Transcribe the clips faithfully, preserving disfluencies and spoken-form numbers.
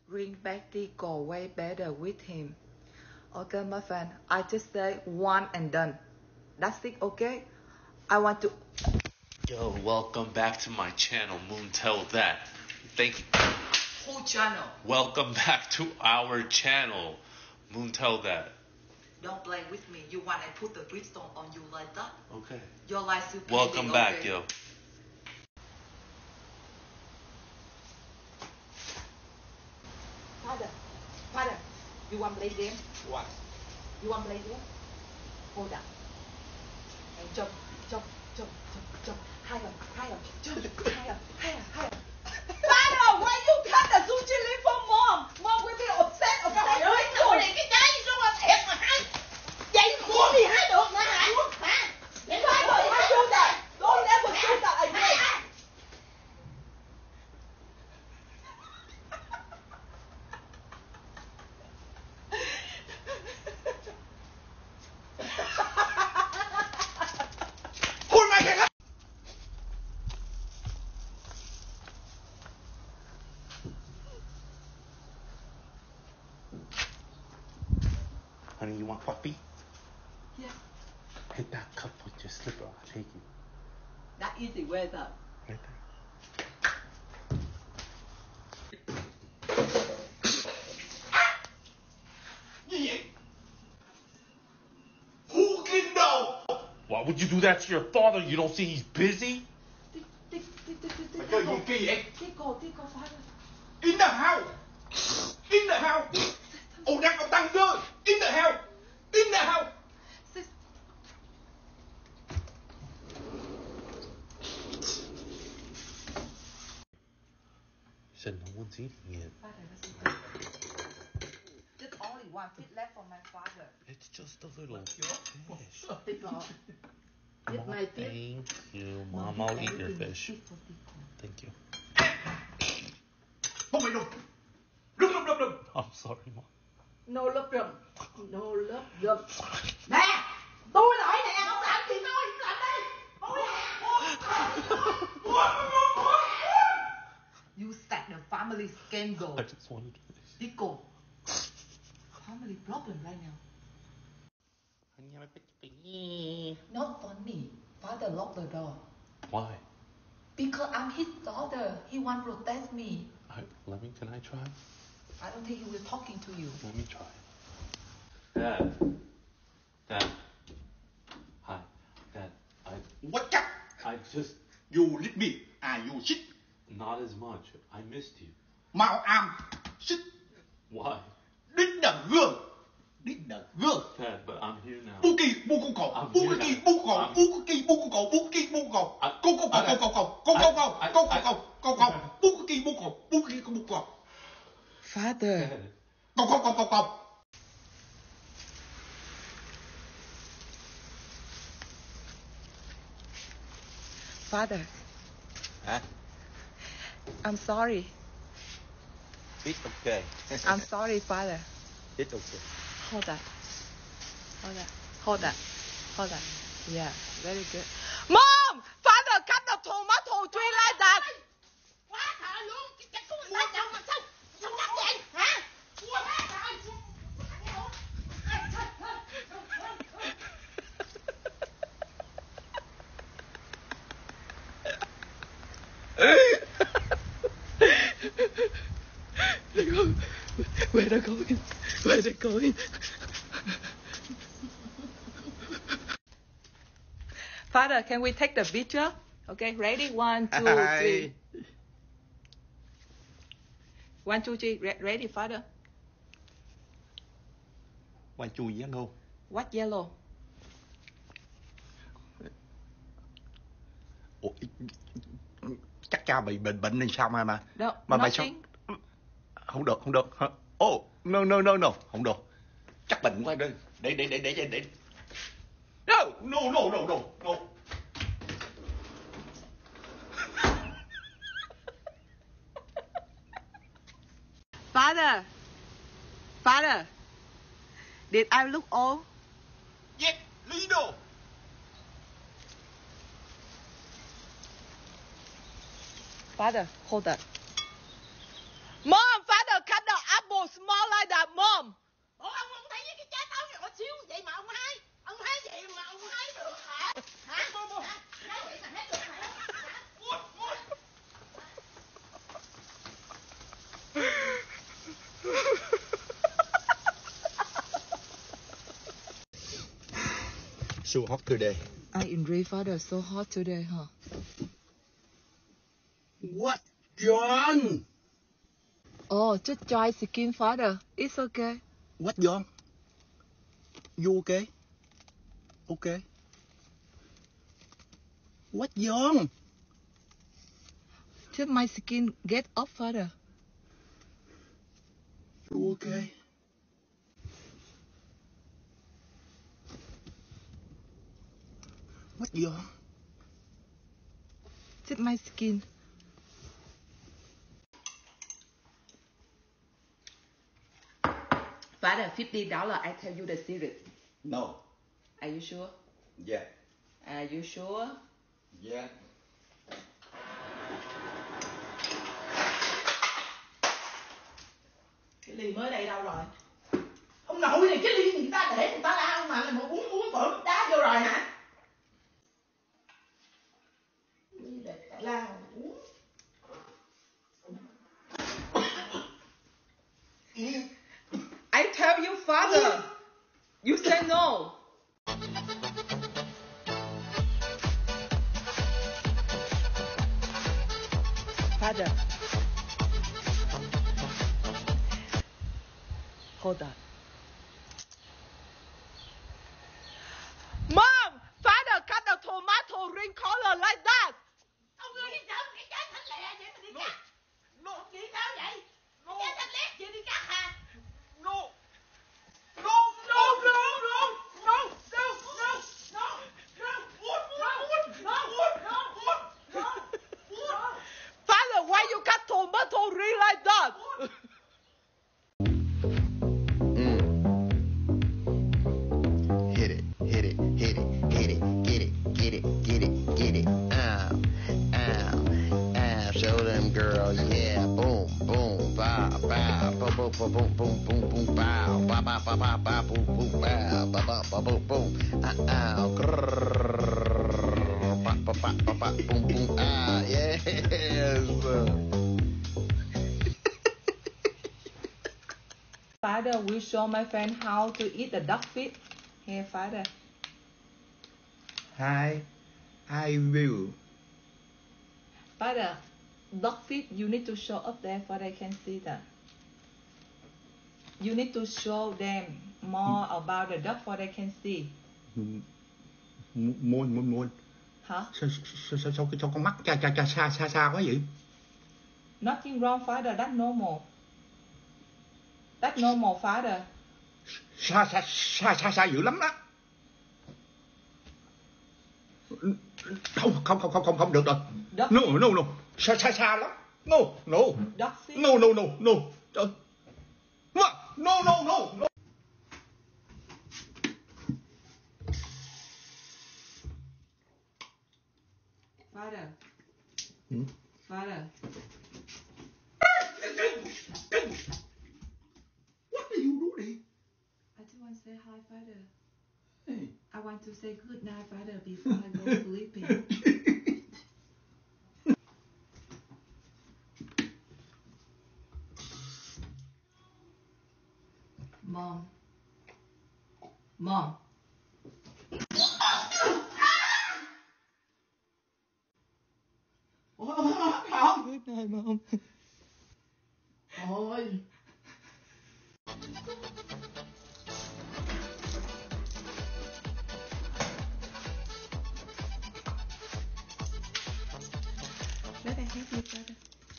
bring back Tico way better with him. Okay, my friend, I just say one and done. That's it, okay? I want to... Yo, welcome back to my channel, Moon Tell That. Thank you. Whole channel. Welcome back to our channel, Moon Tell That. Don't play with me. You want to put the bridgestone on you like that? Okay. Your life is Welcome back, okay? yo. Father, father, you want to play game? What? You want to play game? Hold up. And jump, jump, jump, jump, jump. Higher, higher, jump, higher, higher, higher. Father, why you cut the sushi leaf for mom? Mom will be upset, upset. Trời ơi, sao này cái trái số mà thiệt mà hay. Vậy của thì hay được mà hả? Hả? Vậy Father, thôi, don't do that. Don't ever do that again. Hôn mày kìa. Honey, you want coffee? Yes. Hit that cup with your slipper. I'll take you. That easy, where's that? Right there. Gì vậy? Who can know? Why would you do that to your father? You don't see he's busy? Tick, tick, tick, tick, tick, Mày chơi gì kỳ vậy? Tickle, tickle, father. In the house. In the house. Ồ, đang ông tăng cơ. In the house. In the house. Sis- He said no one's eating it. Father, let's eat that. Just only one bit left for my father. It's just a little fish. Tickle. Eat Mom, my fish. thank you. Mom, I'll eat your fish. Tickle, tickle. Thank you. Không mày đừng. Đừng, đừng, đừng, đừng. I'm sorry, Mom. No love drum. No love drum. Nè, tôi là hỏi nè, ông làm gì tôi? Làm đi. Tôi You set the family scandal. I just wanted to finish. Tickle. Family problem right now. Not funny. Father locked the door. Why? Because I'm his daughter. He want to protect me. I, let me, can I try? I don't think he will talking to you. Let me try. Dad. Dad. Hi. Dad. I What chắc? I just You leave me. Ah, you shit. not as much. I missed you. Mao am. Shit. Why? Đích đờ gương. Đích đờ gương. Dad, but I'm here now. Bu kỳ bu con cầu. I'm Bu here kỳ now. bu cầu. I'm- Bu kỳ bu con cầu. Bu kỳ bu cầu. I- Câu câu cầu I- cầu cầu cầu. Câu I- câu cầu. I- Câu I- cầu cầu. Câu cầu. Bu kỳ bu cầu. Bu kỳ bu cầu. Father. Dad. Cầu cầu cầu cầu cầu. Father. Hả? I'm sorry. It's okay. I'm sorry, Father. It's okay. Hold that. Hold that. Hold that. Hold that. Yeah, very good. Mom! Father cut the tomato tree like that. quá trời luôn, cái chắc của người ta chồng mà sao? Sao chắc vậy? Hả? Quá trời. They go, where they going? Where they going? Father, can we take the picture? Okay, ready? One, two, three. One, two, three. Re- ready, Father? One, two, yellow. What yellow? Ủa, chắc cha bị bệnh bệnh hay sao mà mà No, mà mày sao nothing. không được không được hả? Oh, no no no no không được, chắc bệnh quá đi để để để để để, để. No no no no no no. Father, Father, did I look old? Yes, Lido. Father, hold that. Mom, Father, cut the so hot today. I agree, Father. So hot today, huh? What, John? Oh, just dry skin, Father. It's okay. What, John? You okay? Okay. What, John? Just my skin get up, Father. You okay? What, John? Just my skin. Father, fifty dollars. I tell you the secret. No. Are you sure? Yeah. Are you sure? Yeah. Cái ly mới đây đâu rồi? Ông nội này, cái ly người ta để người ta lao mà mà uống uống bỏ nước đá vô rồi hả? Ly để người ta lao uống. I tell you, Father. You say no. Father. Hold on. Mom! Father cut the tomato ring color like that. Ông ơi đi sao cái trái thanh lẹ vậy mà đi cắt? No. Chị sao vậy? No. Trái thanh lẹ chị đi cắt hả? No. No, no, no, no, no, no, no, no, no, wood, wood, wood, wood, wood, wood, wood. Father, why you cut tomato ring like that? Mm. Hit it, hit it, hit it, hit it, get it, get it, get it, get it. Ow, ow, ow. Show them girls, yeah. Boom, boom, bow, bow, boom, boom, boom, boom, boom, boom, boom, bow, bow, bow, bow, bow, bow, boom, boom, bow, bow, bow, bow, boom, boom. Ow, ow, grrrr, bow, bow, bow, bow, bow, boom, boom, ah, yes. Father, will show my friend how to eat the duck feet. Here, Father. Hi, I will. Father, duck feet, you need to show up there for they can see that. You need to show them more about the duck for they can see. Muôn, muôn, muôn. Hả? Sao, sao, sao, sao, sao con mắt cha, cha, cha, xa, xa, xa quá vậy? Nothing wrong, Father. That's normal. That's normal, Father. Xa, xa, xa, xa, xa dữ lắm đó. Không, không, không, không, không, không được rồi. Duck No, no, no. Xa, xa, xa lắm. No, no. Duck feet. No, no, no, no. Trời. No, no, no, no, no. Father. Hmm? Father. What are you doing? I just want to say hi, Father. Hey. I want to say good night, Father, before I go sleeping. Mom. Mom. Ôi, không. Good night, Mom. Ôi. Let I help you, Father.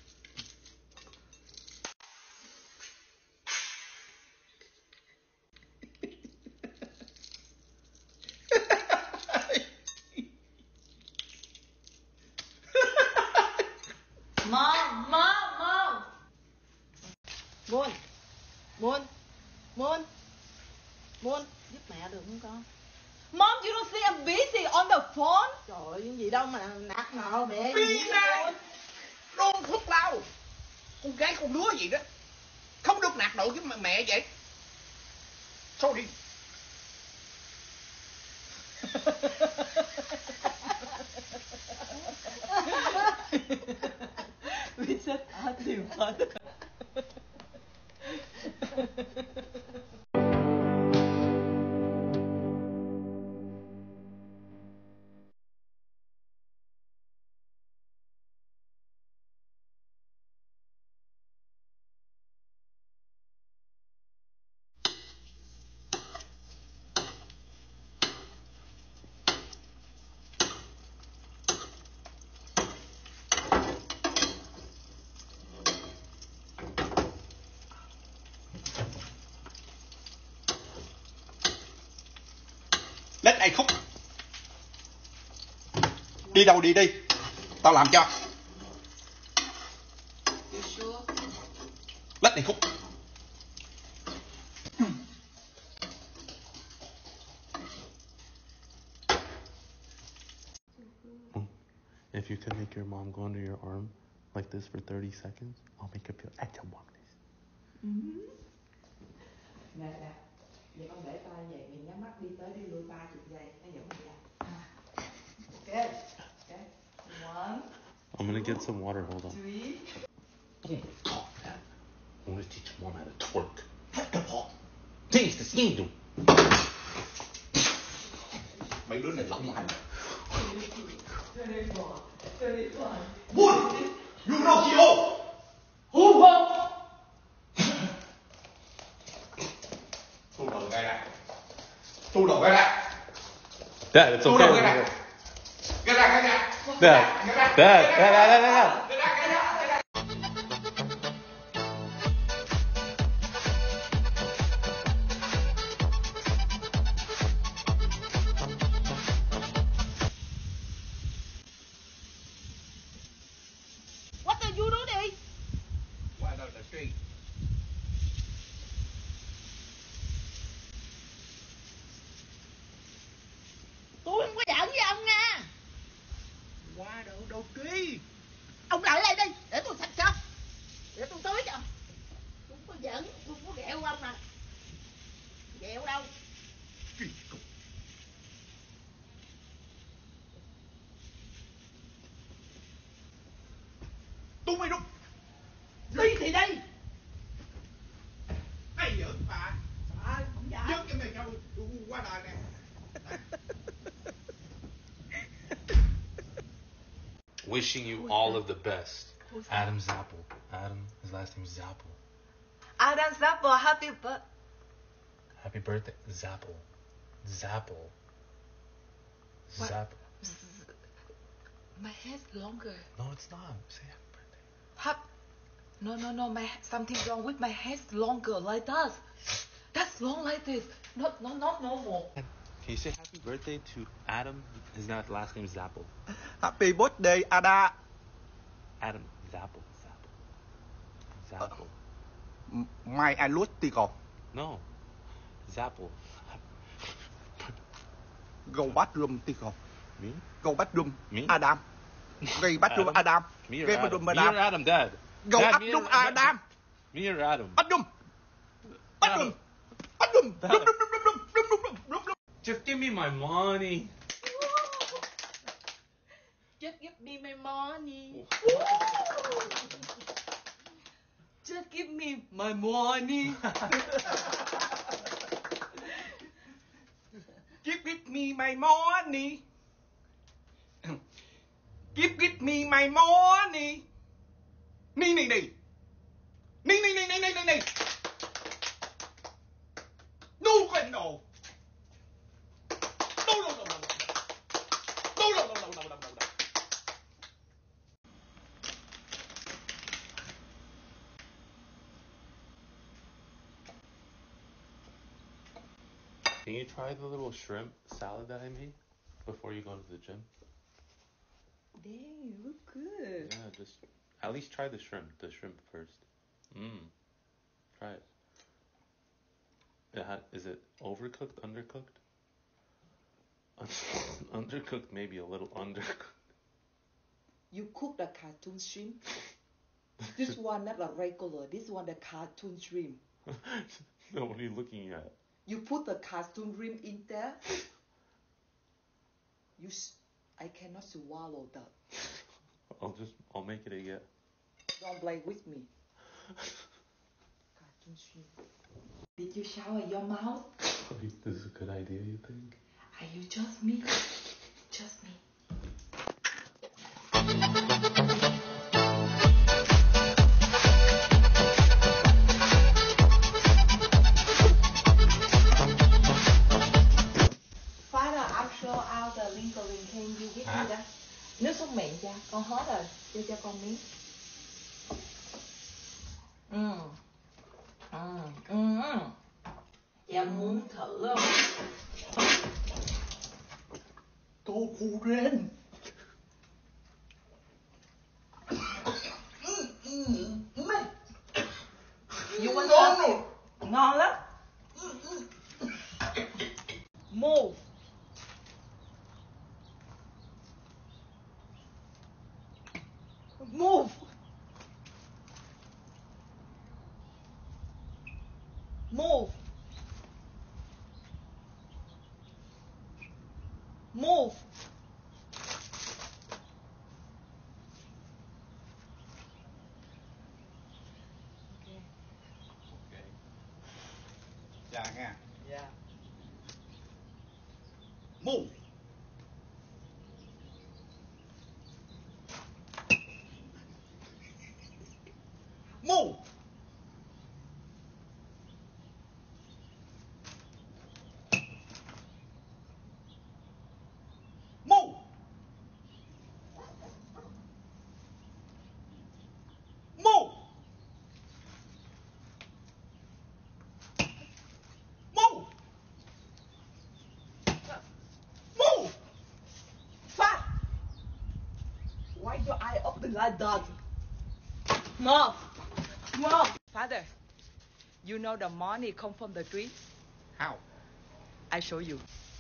Mom, Mom, Mom. Moon, Moon, Moon, Moon, giúp mẹ được không con? Mom, you don't see I'm busy on the phone. Trời ơi, cái gì đâu mà nạt nợ mẹ. Đi ra. Đôn thuốc lao. Con gái con đứa gì đó. Không được nạt nộ với mẹ vậy. Sorry. We just asked him, Father. đây Khúc. Đi đâu đi đi. Tao làm cho. You sure? Lết đi Khúc. If you could make your mom go under your arm like this for thirty seconds, I'll make her feel at your mom. Nè nè, vậy con để tay vậy, mình nhắm mắt đi tới đi lui ba chục giây, nó dẫn mình ra. Okay, okay. One, I'm gonna get some water, hold on. three. Oh, man. I want to teach mom how to twerk. First of all, taste the skin. Mấy đứa này lỏng mày. twenty-four, twenty-one. One, Pinocchio. Hú không? Thu đầu cái này. Thu đầu cái này. Dad, it's Thu đầu cái okay. này. Cái này cái này. Dad, Dad, Dad, Dad, Dad, Dad. Cái này cái này. What are you doing? Why not the street? Tôi không có giận với ông nha. Qua đâu đâu trí. Ông lại đây đi, để tôi sạch cho. Để tôi tưới cho. Tôi không có giận, tôi không có ghẹo ông mà. Ghẹo đâu. Kỳ cục. Tung mày đúng. Đi thì đi. Hay giỡn bà. Trời, không giận. Dứt cái mày cho qua đời nè. Wishing you all of the best. Adam Zappel. Adam, his last name is Zappel. Adam Zappa, happy birthday. Happy birthday, Zappel. Zappel. What? Zappel. My hair's longer. No, it's not. Say happy birthday. Hap- no, no, no. My something wrong with my hair's longer like that. That's long like this. Not, not, not normal. Can you say happy birthday to Adam? His na- last name is Zappel. Happy birthday Ada. Adam Zappel. Zappel. Zappel. Mai I lose tickle. No. Zappel. Go bathroom tickle. Me? Go bathroom. Me? Adam. Gây bathroom Adam. Me or Gây Adam? bathroom Me or Adam. Adam, Dad? Go Dad, me or- bathroom Adam. Me or Adam? Bathroom. Bathroom. Bathroom. Dum, dum, dum, dum, dum, dum, dum, dum, dum. Just give me my money. Just give me my money. Just give me my money. Give it me my money. Give it me my money. Ni ni ni. Ni ni ni ni ni ni ni. No question no. No no no no no. No no no no no no no. Can you try the little shrimp salad that I made before you go to the gym? Dang, you look good. Yeah, just at least try the shrimp. The shrimp first. Mmm. Try it. It had, is it overcooked, undercooked? Undercooked, maybe a little undercooked. You cook the cartoon shrimp. This one not a regular. This one the cartoon shrimp. No, what are you looking at? You put the cartoon shrimp in there. You, s- I cannot swallow that. I'll just, I'll make it again. Don't play with me. Cartoon shrimp. Did you shower your mouth? This is a good idea, you think? Are you just me? Just me. Father, I'll show out the lingering. Can you give me that? Nước súc miệng cha, con hết rồi, đưa cho con miếng. Ừ. Ừ. Ừ. Cha muốn thử không? Ukraine. You want No, something? no. Ngon lắm. Move. Move. Move. Move. Okay. Ok. Dạ nghe. Yeah. Move. Move. Move. Move. Move. Move. Fat. Why your eye open like that? Mom. Mom. Father, you know the money come from the tree? How? I show you.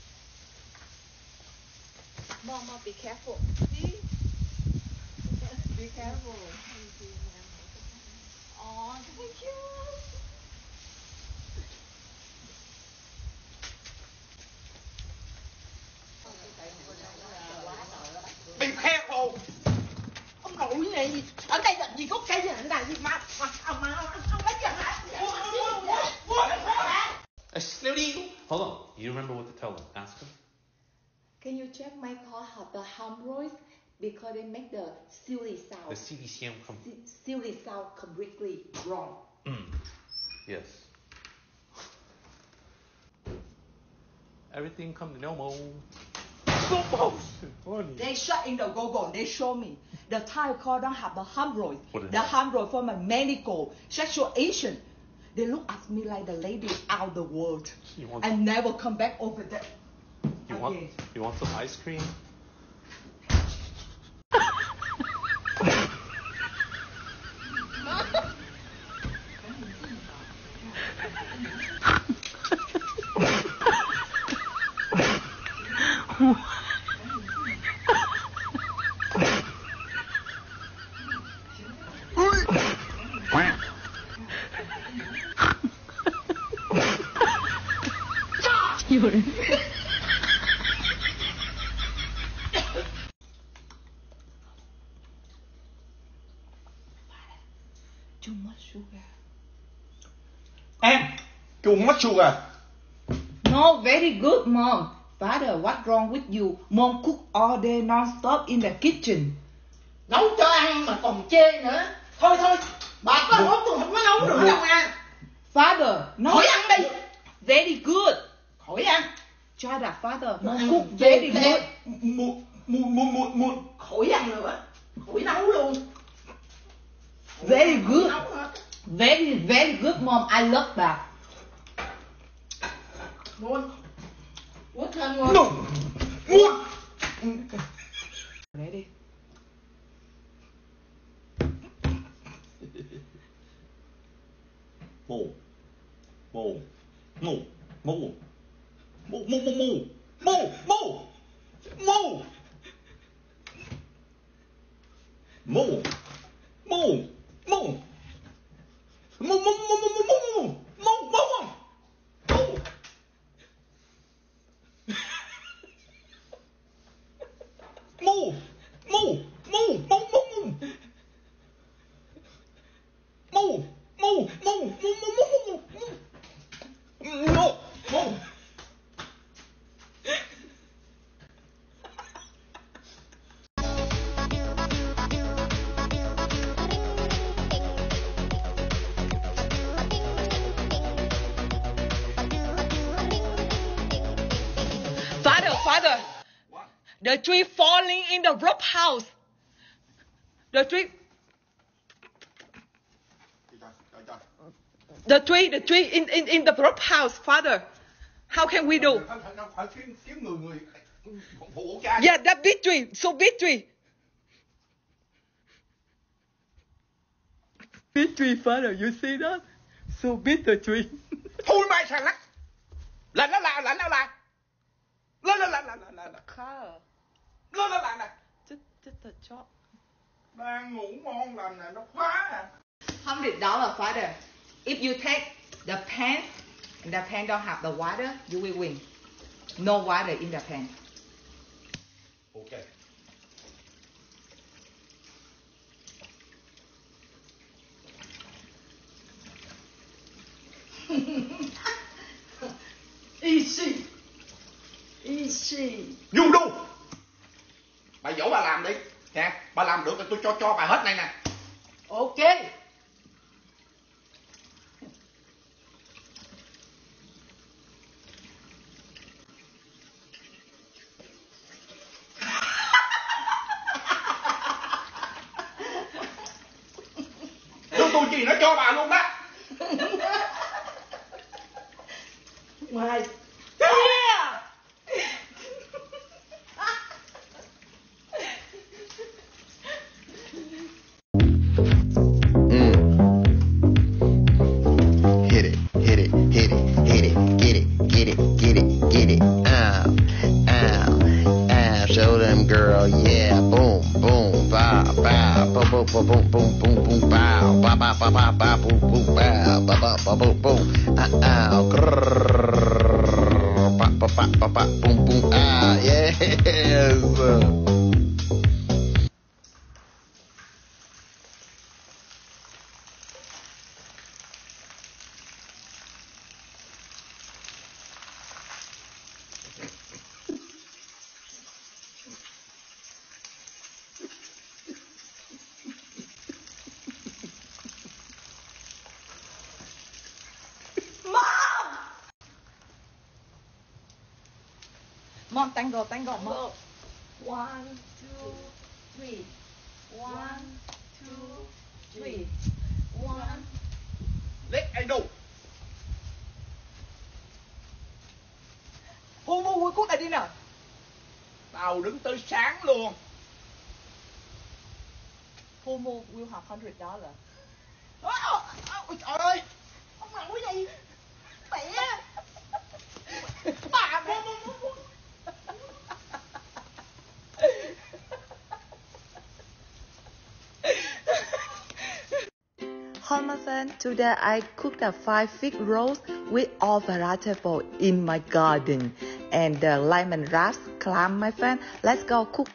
Mom, mom, be careful. See? Be careful. Oh, thank you. Be careful. Ông nội này, ở đây làm gì có cây gì này gì mà mà mà, mà ông lấy gì hả? A snooty. Hold on. You remember what to tell him? Ask him. Can you check my car have the hemorrhoids because they make the silly sound. The C D C M come. Si- silly sound completely wrong. Mm. Yes. Everything come to normal. Funny. They shot in the Google. They show me the Thai call don't have the hemorrhoid. What is The that? hemorrhoid from a medical sexuation. They look at me like the lady out the world You want- and never come back over there. You want? again. You want some ice cream? Too much sugar. Em. Too much sugar. No, very good, mom. Father, what's wrong with you? Mom cook all day non-stop in the kitchen. Nấu cho ăn mà còn chê nữa. Thôi thôi, bà có nấu tôi không có nấu nữa đâu nha. Father, no. Khỏi ăn đi. Very good. Khỏi ăn. Try that, father. Mom Ăn cook chê very thế. good. Mu mu mu mu mu. Khỏi ăn nữa. Khỏi nấu luôn. Very good. Nấu hết. Very, very good, mom. I love that. Ngon. Quất hơn ngon. No. Ngon. Ready? Mu. Mu. Mu. Mu. Mu mu mu mu. Mu mu. Mu. Mu. Mu. Mu. Mu mu mu mu mu mu. Mu mu mu. Mu. Mu. Mu. Mu. Mu mu mu. Mu. Mu. Mu. Mu mu mu mu mu. No. Mu. Father, father. The tree falling in the rope house. The tree, the tree, the tree in, in, in the rope house, father. How can we do? Phải, phải, phải kiếm, kiếm người người Phụ phụ cha. Yeah, that victory, so victory. Victory, father, you see that? So victory. Thôi mày xà lắc. Là nó là là nó là. Là là là là là là. Car. Là là là là. Just, just a job. Đang ngủ ngon lành nè, nó phá à. Hundred dollar, father. If you take the pen, and the pen don't have the water, you will win. No water in the pen. Ok. Easy. Easy. You do. Bà dỗ bà làm đi. Nè, bà làm được thì tôi cho cho bà hết này nè. Ok. Tôi tôi gì nó cho bà luôn đó. Mày. Yeah. Hit it, hit it, hit it, hit it, get it, get it, get it, get it. Ow, ow, ow. Show them girl, yeah. Boom, boom, bow, bow, boom, boom, boom, boom, boom, boom, boom, bow, bow, bow, bow, bow, bow, boom, boom, bow, bow, bow, bow, boom, boom. Ow, ow, grrrr, bow, bow, bow, bow, bow, boom, boom, ow, yes. Mom, tango, tango, mom. One, two, three. One, two, three. One. Let I do. Who who will cook at dinner? Tao đứng tới sáng luôn. Who will will have hundred dollar? Ôi trời ơi. Ông làm cái gì? Mẹ. Bà mua mua mua mua. Hi my friend, today I cooked a five fig rolls with all vegetable in my garden and the lemon wraps clam my friend. Let's go cook.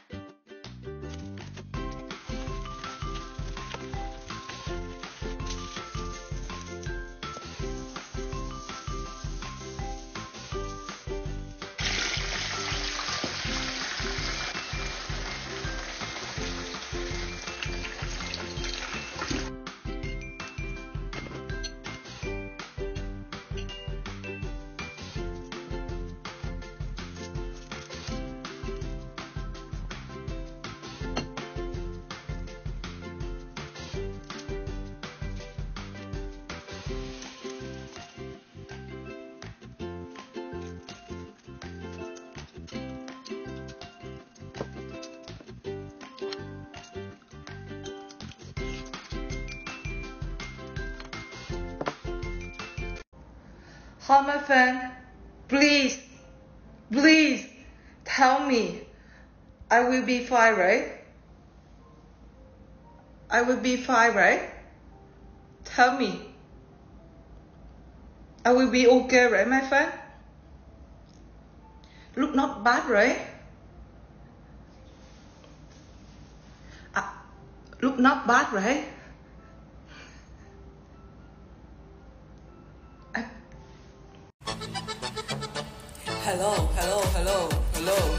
Hi my friend, please, please tell me I will be fine, right? I will be fine, right? Tell me. I will be okay, right my friend? Look not bad, right? Uh, look not bad, right? I... Hello, hello, hello, hello.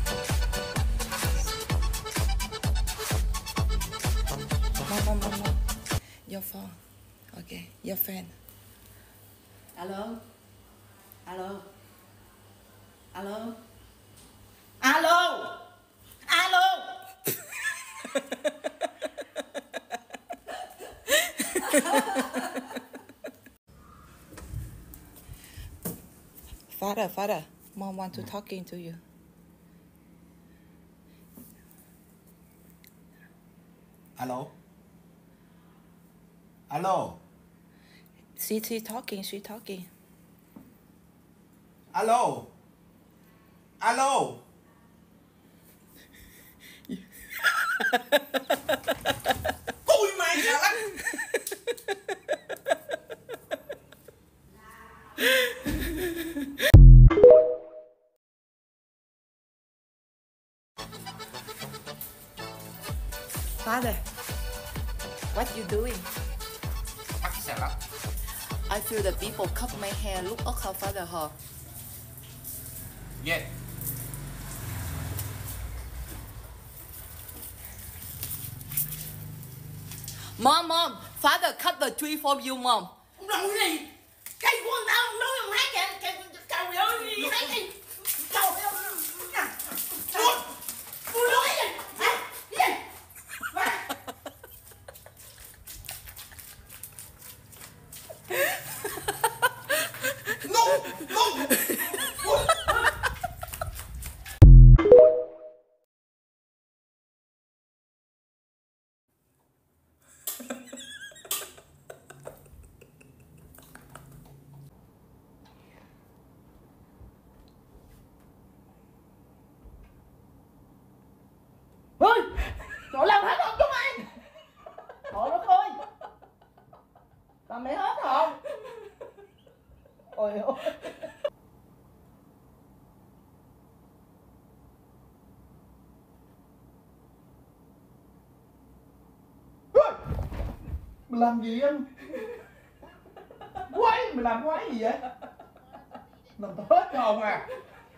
Mom, mom, mom, mom. Your phone. Okay, your friend. Alo. Alo. Alo. Alo. Alo. Father, father, mom want to talking to you. Alo. Alo. She, she talking, she talking. Alo. Alo. Cùi mày xà lách. Father, what you doing? Bắt xà lách. I feel the people cut my hair. Look at how father her. Yeah. Mom, mom, father cut the tree for you, mom. Đâu gì? Cây quân tao không nói không hát kìa. Cây trời ơi gì hát gì? Trời ơi. Buồn. Buồn nói gì? Hả? Cái gì? No, no. Ôi! Trời làm hết hồn chúng mày! Trời đất ơi! Làm mày hết hồn! Ôi ôi! Mày làm gì em? Quái, mày làm quái gì vậy? Làm tao hết hồn à.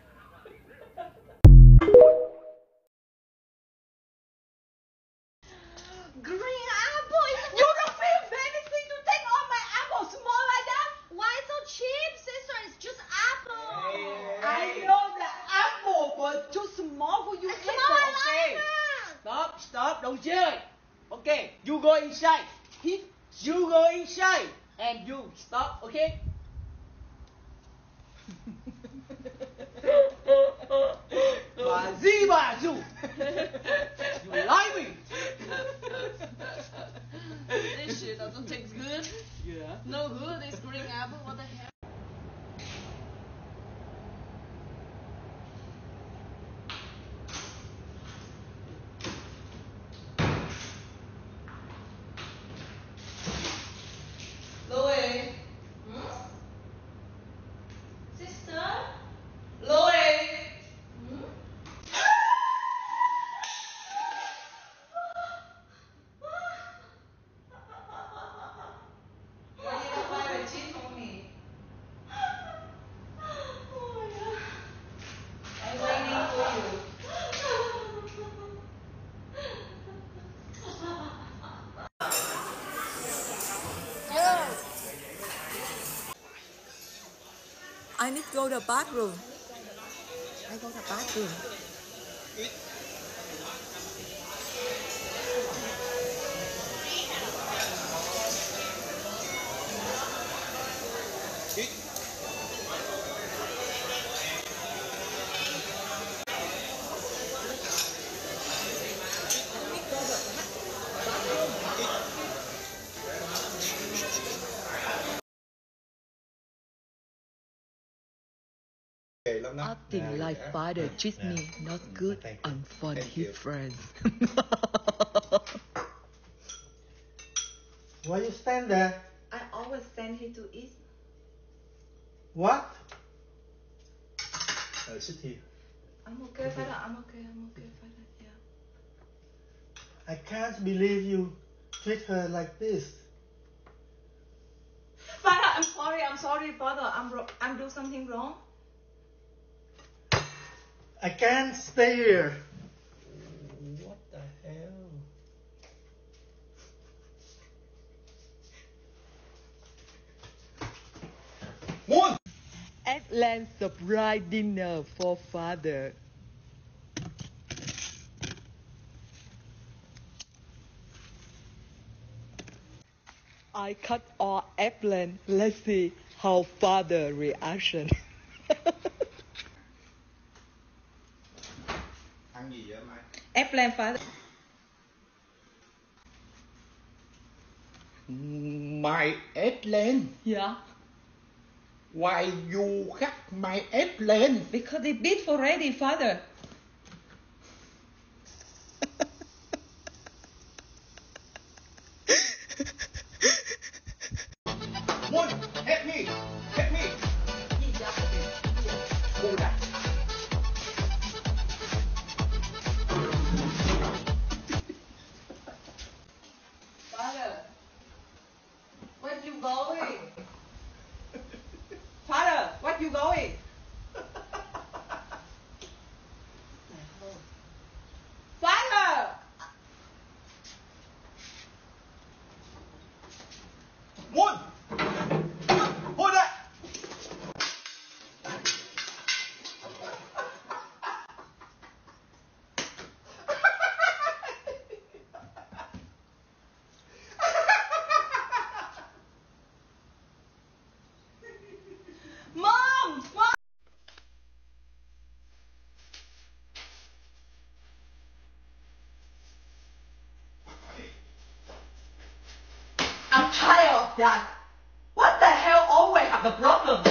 Green apple. You don't feel anything to take all my apples small like that? Why so cheap, sister? It's just apple. I know the apple was too small for you. Come It's on, okay. Lana. Stop, stop, don't chơi! Okay, you go inside. He, you go inside. And you stop, okay? Bà Di bà Du! You lie me! This shit doesn't taste good. Yeah. No good. This green apple. What the hell? Louis. Hmm? Sister? Louis. Hmm? Why you don't buy a cheese for me? Oh my god. I'm waiting for you. I need to go to the bathroom. I go to the bathroom. Acting like father treats me not good and fun his friends. Why you stand there? I always send him to eat. What? Uh, sit here. I'm okay, father. I'm okay. I'm okay, father. Yeah. I can't believe you treat her like this. Father, I'm sorry. I'm sorry, father. I'm ro- I'm do something wrong. I can't stay here. What the hell? One. Atlanta surprise dinner for father. I cut all eggplant. Let's see how father reaction. Ăn gì vậy mày? Eggplant father. My airplane. Yeah. Why you cut my airplane? Because they beat already, father. One, help me, help me. Hold that. Father, where you going? Father, where you going? Father! One, hold that. Mom! Mom! I'm tired of that. What the hell always have the problem?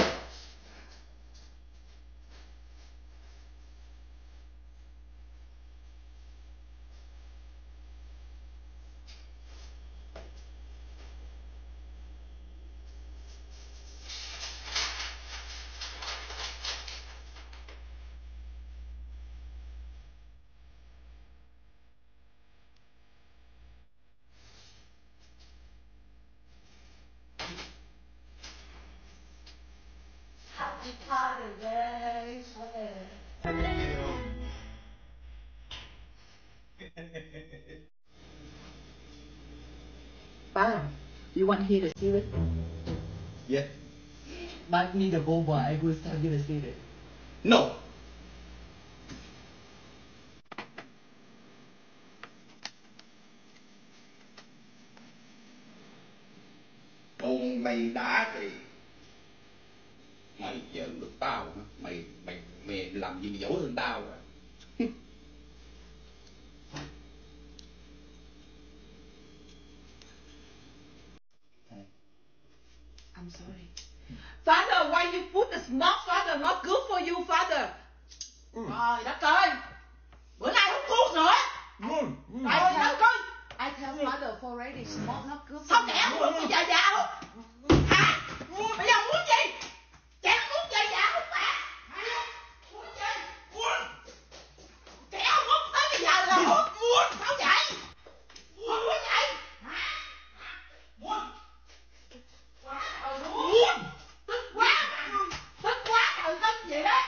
Happy holidays. Father, you want to hear the secret? Yeah. Make me the boba, I will tell you the secret. No. Con mày đã thì mày giỡn được tao hả? Mày mày mày làm gì dỗ hơn tao à? I'm sorry. Father, why you put the smoke, Father? Not good for you, Father. Ừ. Trời đất ơi. Bữa nay hút thuốc nữa. Ừ. Ừ. Trời đất ơi. I tell father already, smoke not good for Sao you. kẻ hút bây giờ dạ hút? Hả? Bây giờ muốn gì? Kẻ muốn gì dạ hút hả? Hả? Muốn gì? Muốn. Kẻ không hút tới bây giờ là hút. Muốn. Sao vậy? Muốn vậy? Hả? Muốn. Quá trời luôn. Muốn. Tức quá mà. Tức quá trời tức vậy đó.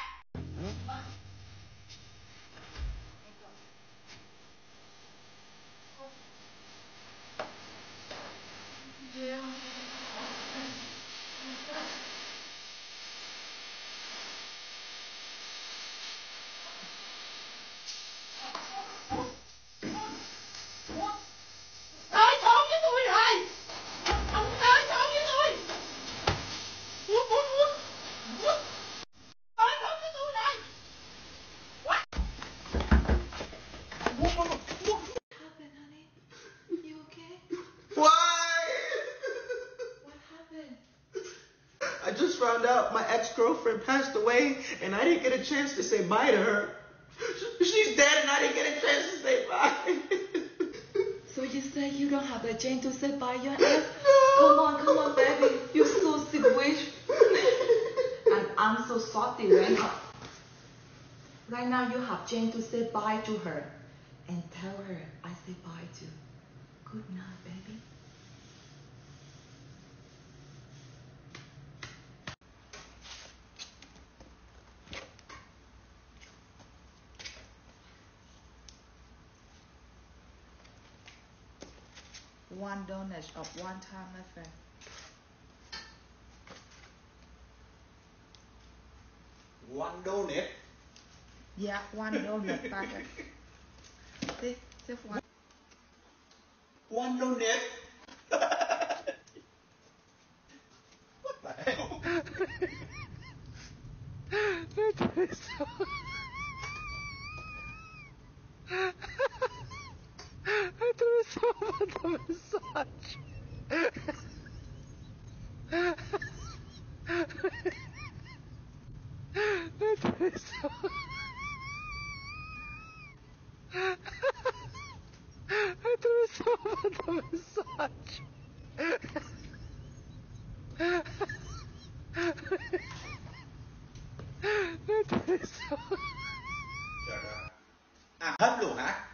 Tới thôn với tôi rồi. Ông tới thôn với tôi. Muốn, muốn, muốn. Muốn. Tới thôn với tôi rồi. What? happened, honey? You okay? Why? What happened? I just found out my ex-girlfriend passed away and I didn't get a chance to say bye to her. She's dead and I didn't get a chance to say bye. So you say you don't have a chance to say bye your ex? Come on, come on, baby. You're so sweet. And I'm so sorry right now. Right now you have chance to say bye to her. And tell her I say bye too. Good night, baby. One donut of one time, my friend. One donut. Yeah, one donut, father. This, just one. One donut. What the hell? You're doing so. I'm doing so much massage. so I threw so much of a massage. I threw so Trời ơi. Ăn hết luôn hả?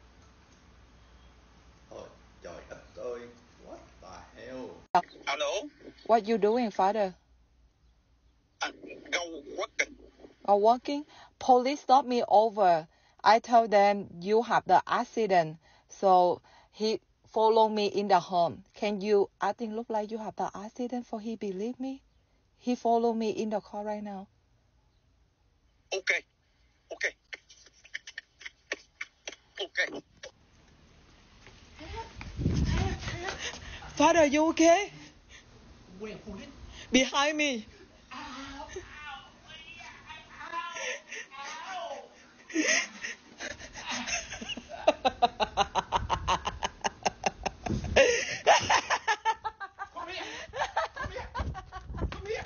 Ôi trời đất ơi. What the hell? Hello? What you doing, father? Uh, go working. Or walking? Police stopped me over. I told them you have the accident, so he followed me in the home. Can you, I think look like you have the accident for he believe me? He followed me in the car right now. Okay. Okay. Okay. Father, you okay? Where police? Behind me. Ow, ow, ow, Come here. Come here. Come here.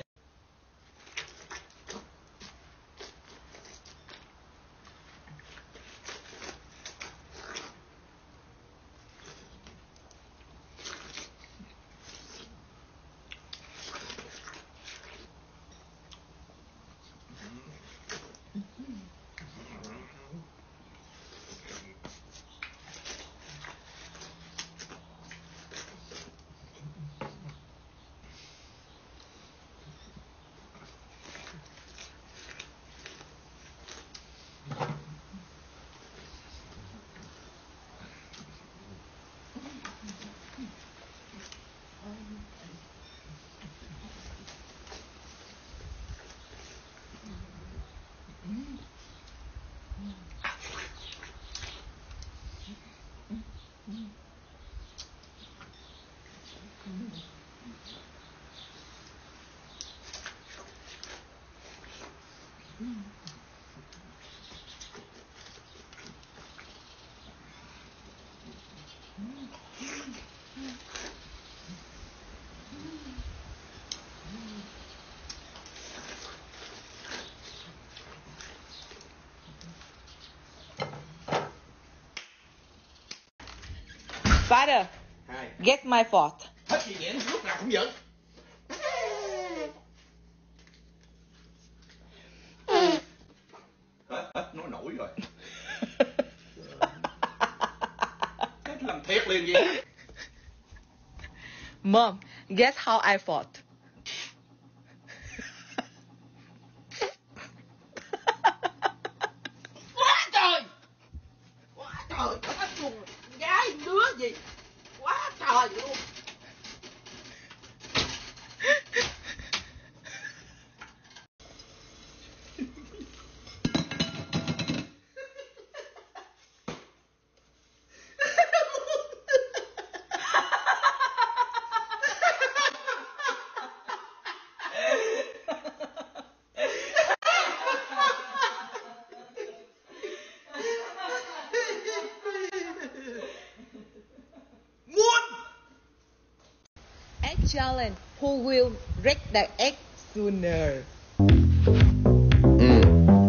Father, Hai. get my fault. Hết gì vậy? Lúc nào cũng giỡn. Hết, hết nói nổi rồi. Hết làm thiệt liền vậy. Mom, guess how I fought? Quá trời. Quá trời. Quá trời. Gái đứa gì. Quá trời luôn. Egg challenge. Who will break the egg sooner? Mm.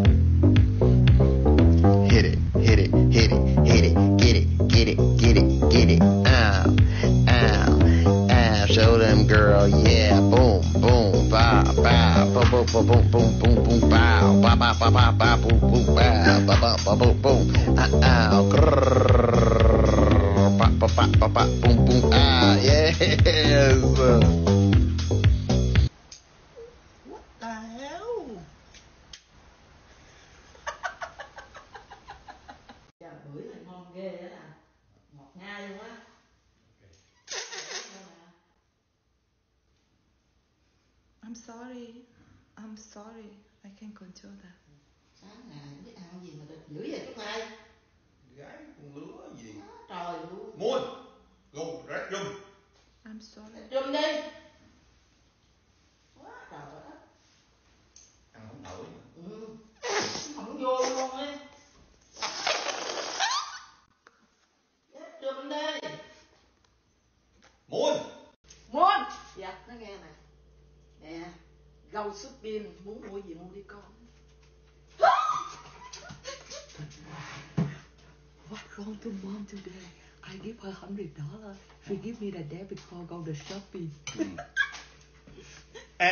Hit it, hit it, hit it, hit it, get it, get it, get it, get it. Ow, ow, ow. Show them, girl, yeah. Boom, boom, bow, bow, boom, boom, boom, boom, boom, boom, boom, bow, bow, bow, bow, bow, bow, boom, boom, bow, bow, bow, bow, boom, boom. Ow, ow, grrrr, bow, bow, bow, bow, bow, boom, boom, ah, yes. What the hell? Dạ bưởi này ngon ghê á nè. Ngọt nhai luôn á. I'm sorry. I'm sorry. I can't control that. Sáng ngày không biết ăn gì mà được dữ vậy chú hai. Gái con lứa gì? Quá trời luôn. Muôn. Go, rác dùm. I'm sorry. Chùm đi. Quá trời đất. Ăn không nổi. Ừ. Không vô luôn á. Chùm đi. Muôn. Muốn. Dạ, nó nghe nè. Nè. Gâu súp pin. Muốn mua gì mua đi con. What wrong to mom today? I give her hundred dollars. She give me the debit card go to shopping. Ừ. Em.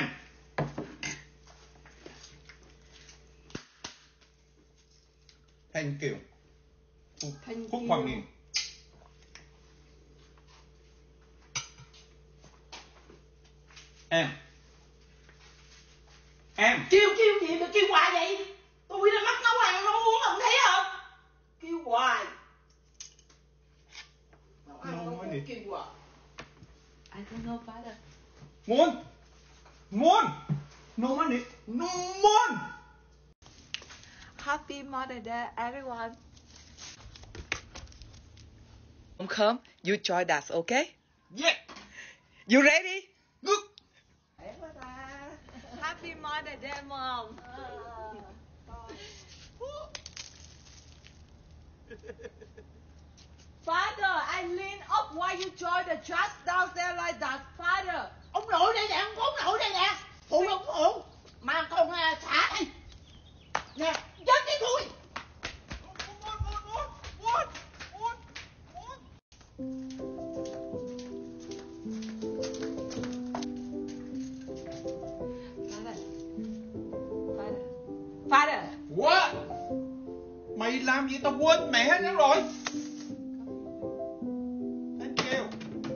Thank you. Phúc, Thank Phúc you. Hoàng Niên. Em. Em. Kêu kêu gì mà kêu hoài vậy? Tôi đã mắc nấu ăn nấu uống không thấy không? Kêu hoài. Nấu ăn nấu uống kêu hoài. I don't know, father. Muốn. Muốn. No money. No muốn. Happy Mother's Day, everyone. Mom come, you join us, okay? Yeah. You ready? Good. Happy Mother's Day, Mom. Father, I lean up while you join the church downstairs like that, Father. Ông nội đây nè, ông ông nội đây nè. Phụ không phụ. Mà còn à, xả đây. Nè, chết đi tôi. Father. Father. Father. What? Mày làm gì tao quên mẹ nó rồi. Thank you.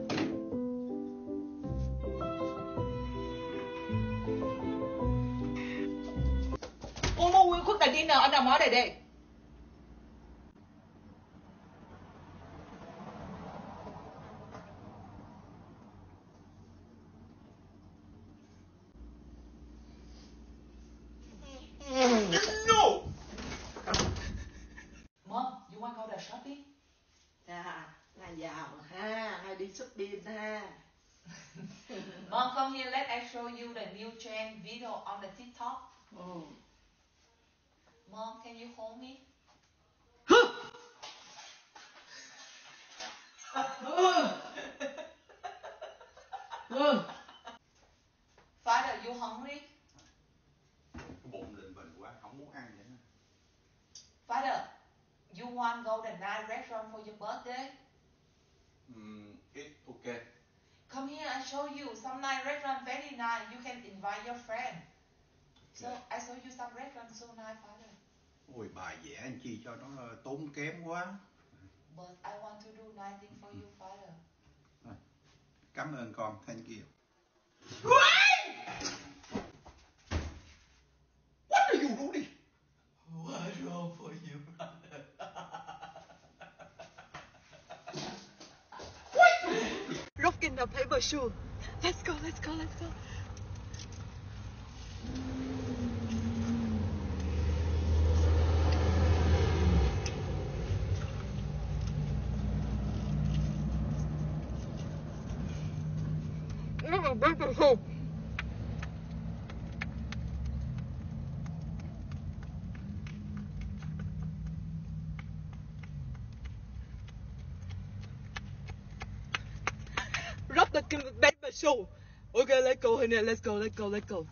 Con mua Will cook the dinner on the Mother's Day. No. Mom, you want to go to shopping? À, là giàu ha, hay đi shopping ha. Mom, come here. Let I show you the new trend video on the TikTok. Ừ. Mom, can you hold me? Father, you hungry? Bụng lình bình quá, không muốn ăn vậy. Father, you want go to nice restaurant for your birthday? Mm, it's okay. Come here, I show you some nice restaurant, very nice. You can invite your friend. So I show you some restaurant so nice, Father. Ôi bà vẽ anh chi cho nó tốn kém quá. But I want to do nice thing for you, Father. Cảm ơn con, thank you. What are you doing? What's wrong for you, Father? Rock in the paper shoe. Let's go, let's go, let's go. Rock the paper shoe. Okay, let's go, honey. Let's go, let's go, let's go.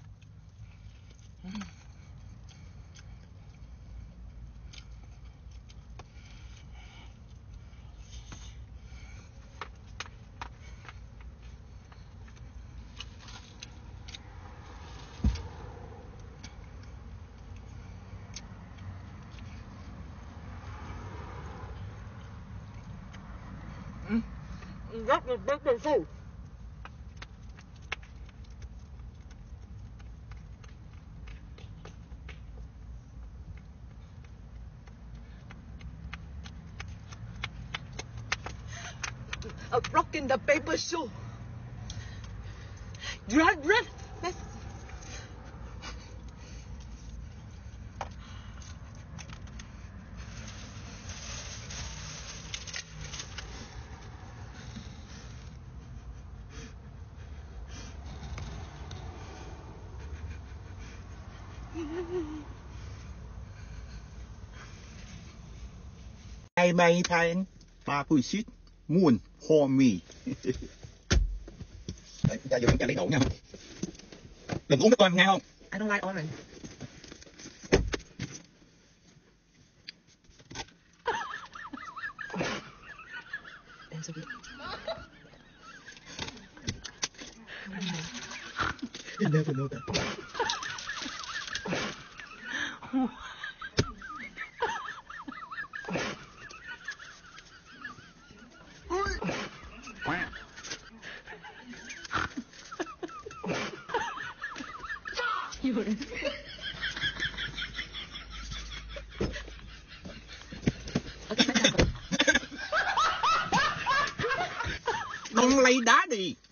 Rock the paper shoe. A rock in the paper shoe. Run, run. Let's. Hai bay thanh ba pui shit muôn for me. Đấy, chúng ta vô chúng ta lấy đổ nhau. Đừng uống nước con nghe không? I don't like orange. sorry. You never know that. Con lấy đá đi.